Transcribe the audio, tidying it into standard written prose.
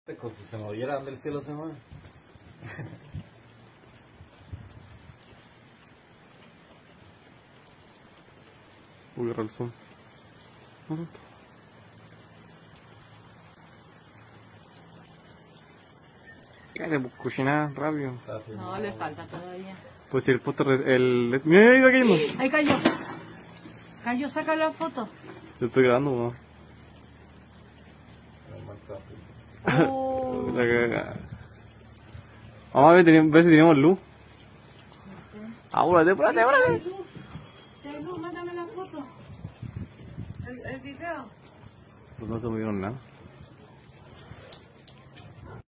Si se moviera del cielo se mueve. Uy, agarra el zoom. ¿Qué? Cocinar rápido. No, les falta todavía. Pues si el postre, mira, ahí va cayendo. Ahí cayó. Cayó, saca la foto. Yo estoy grabando, ¿no? Oh, La cagada. Vamos a ver, ver si tenemos luz. Apúrate. Mándame la foto. El video. Pues no se movieron nada.